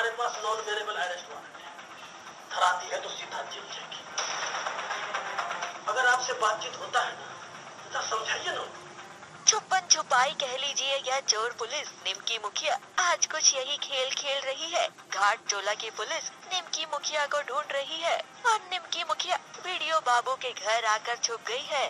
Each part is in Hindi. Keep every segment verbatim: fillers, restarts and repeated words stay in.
हमारे पास नॉन वेरिएबल अरेस्ट वारंट है, धराती है तो सीधा जेल जाएगी। अगर आपसे बातचीत होता है ना तो समझाइए ना। छुपन छुपाई कह लीजिए या चोर पुलिस, निमकी मुखिया आज कुछ यही खेल खेल रही है। घाट चोला की पुलिस निमकी मुखिया को ढूंढ रही है और निमकी मुखिया वीडियो बाबू के घर आकर छुप गई है।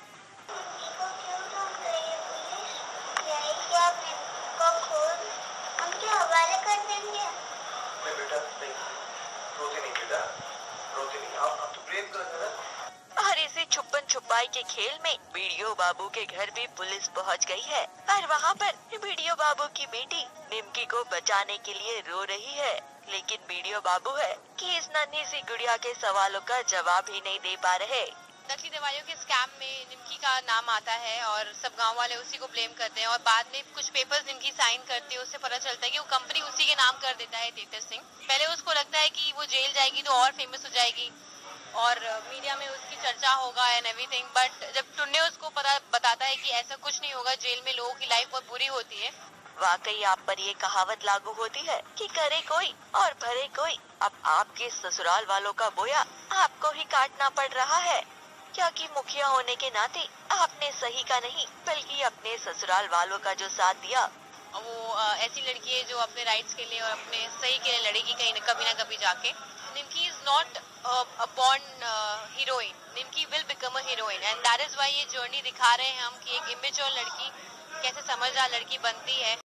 हवाले कर देंगे। नहीं बेटा, नहीं, रोती नहीं बेटा, रोती नहीं। आप आप तो प्रेम कर रहे हैं। और इसी छुपन छुपाई के खेल में वीडियो बाबू के घर भी पुलिस पहुंच गई है और वहां पर वीडियो बाबू की बेटी निमकी को बचाने के लिए रो रही है, लेकिन वीडियो बाबू है कि इस नन्ही सी गुड़िया के सवालों का जवाब ही नहीं दे पा रहे। नकली दवाइयों के स्कैम में निमकी का नाम आता है और सब गांव वाले उसी को ब्लेम करते हैं और बाद में कुछ पेपर्स निमकी साइन करती है, उससे पता चलता है कि वो कंपनी उसी के नाम कर देता है, तेतर सिंह। पहले उसको लगता है कि वो जेल जाएगी तो और फेमस हो जाएगी और मीडिया में उसकी चर्चा होगा एंड एवरीथिंग, बट जब टुन्ने उसको पता बताता है कि ऐसा कुछ नहीं होगा, जेल में लोगों की लाइफ बहुत बुरी होती है। वाकई आप पर ये कहावत लागू होती है कि करे कोई और भरे कोई। अब आपके ससुराल वालों का बोया आपको ही काटना पड़ रहा है, क्योंकि मुखिया होने के नाते आपने सही का नहीं बल्कि अपने ससुराल वालों का जो साथ दिया। वो आ, ऐसी लड़की है जो अपने राइट्स के लिए और अपने सही के लिए लड़ेगी कहीं न कभी ना कभी जाके। Nimki is not a born heroine, Nimki will become a heroine and that is why ये जर्नी दिखा रहे हैं हम कि एक इमेच्योर लड़की कैसे समझदार लड़की बनती है।